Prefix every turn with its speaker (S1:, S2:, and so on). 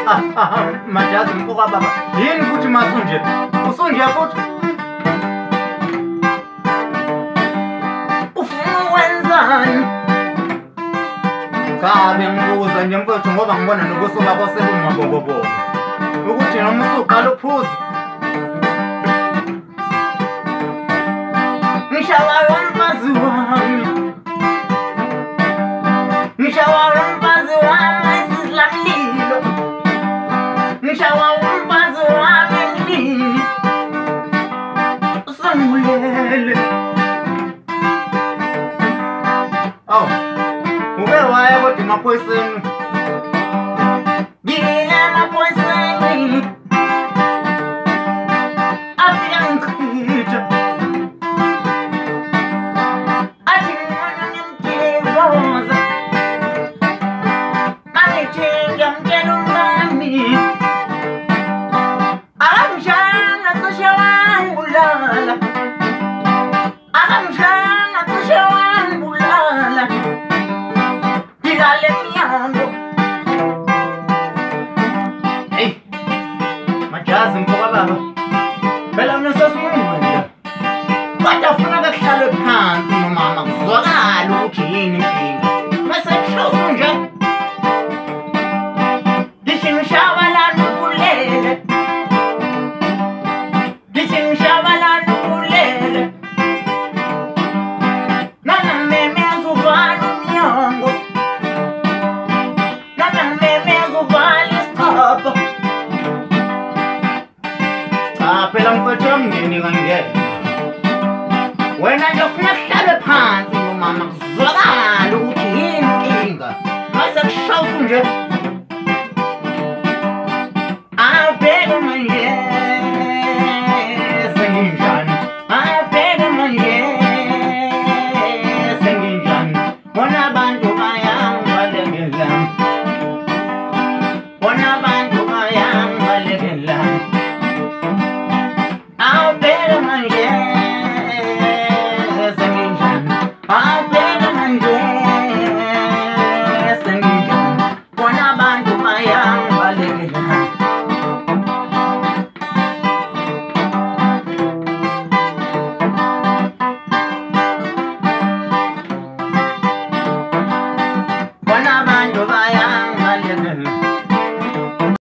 S1: majazi mpoka baba yini futhi masunje usunje futhi ufuna wenzani kabe ngibuza nje mfowethu ngoba ngibona nokusuka kwasebumabobobo ukuthi noma usuqala uphuza ngishawara umfazi wami ngishawara umfazi wami sizlamlilo ngishawara umfazi wami ngini usangulele oh ube waya kodwa emaphoyiseni ngine emaphoyiseni afika ngichitha athi ngibona ngimtivoza mangithinga mtshela umami akangishanga cishe wangibulala akangishanga cishe wangibulala ngilale emnyango hey majazi mpoka baba phela mina sesimungwenya kodwa funeka kuhlalwe phansi nomama kuzwakala ukuthi yini inkinga mase kuhloso nje ndithi ngishabalala ukulele ndithi ngishabalala ukulele noma mmemeza uvala umnyango noma mmemeza uvala isikhapo cha phela mfowethu wamngeni kangena wena nje ufuna kuhlalwe phansi nomama kuzwakala ukuthi yini inkinga mase kushawusu nje abheke manje senginjani abheke manje senginjani bona abantu bayangibalekela bona